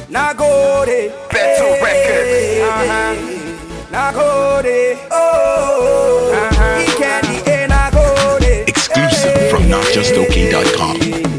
Nagode. Better Records. Nagode. Oh. He candy. Nagode. Exclusive from NotJustOK.com.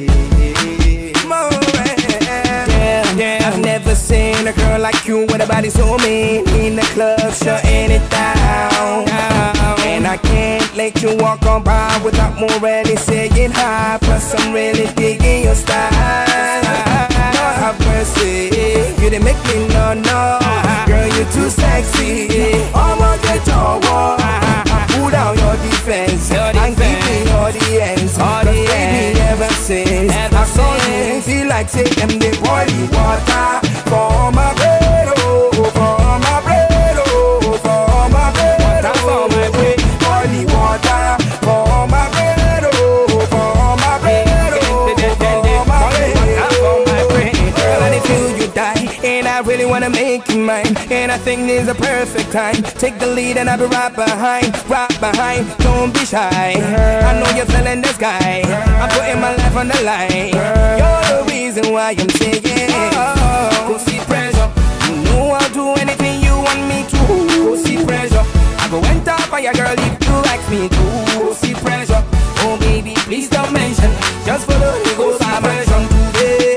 I've never seen a girl like you with a body so mean. In the club, shutting it down. And I can't let you walk on by without more ready saying hi. Plus I'm really digging your style. Lord have mercy, you didn't make me no. Girl, you too sexy. I'ma get your war. Pull down your defense and give me all the ends. Cause baby, ever since I saw you, feel like say them they boil the water for my bread, oh, for my bread, oh, for my bread, oh, for my bread. Boil the water for my bread, oh, for my bread, oh, for my bread. Girl, and if you die, and I really wanna make you mine, and I think this is a perfect time. Take the lead and I'll be right behind, don't be shy. I know you're feeling this guy, I'm putting my life on the line. You're the reason why I'm saying go see pressure. You know I'll do anything you want me to. Go see pressure. I go enter fire, girl, if you ask me to. Go see pressure. Oh baby, please don't mention. Just follow the ghost version today.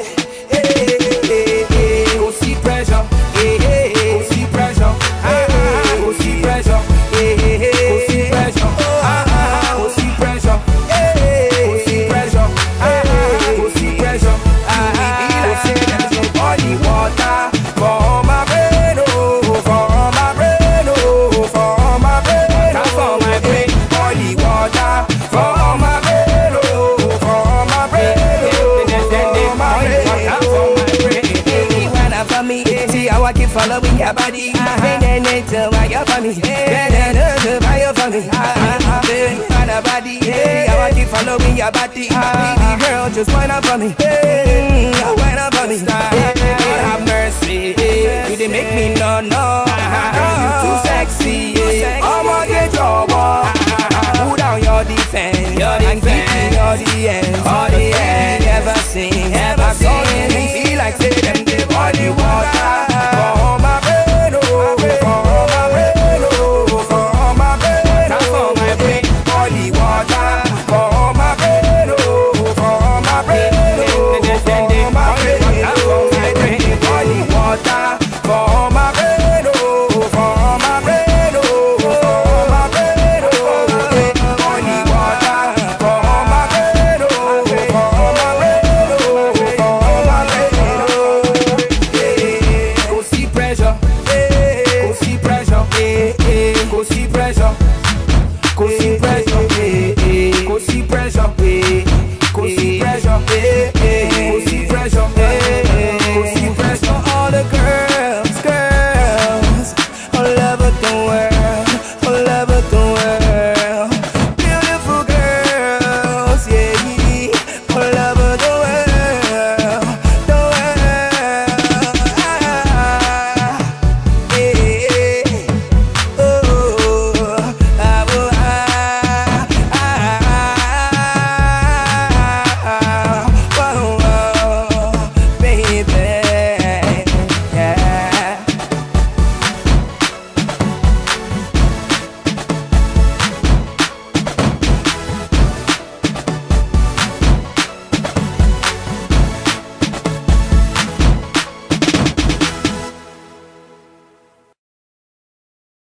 Go see pressure. Go see pressure. Go see pressure. Go see pressure. Go see pressure. Go see pressure. Go see pressure. Body water for my brain, oh, for my brain, oh, for my brain, for my brain. Body water for my brain, oh, for my brain, for my brain. When I'm for me, see how I keep following your body. And then it's why you're for me. Then it's why you're for me. When I'm body, see how I keep following your body. Baby girl, just wind up for me. Wind up for me. Lord have mercy, you didn't make me no. Girl, you too sexy. I'ma get your ball. Pull down your defense and give me all the ends.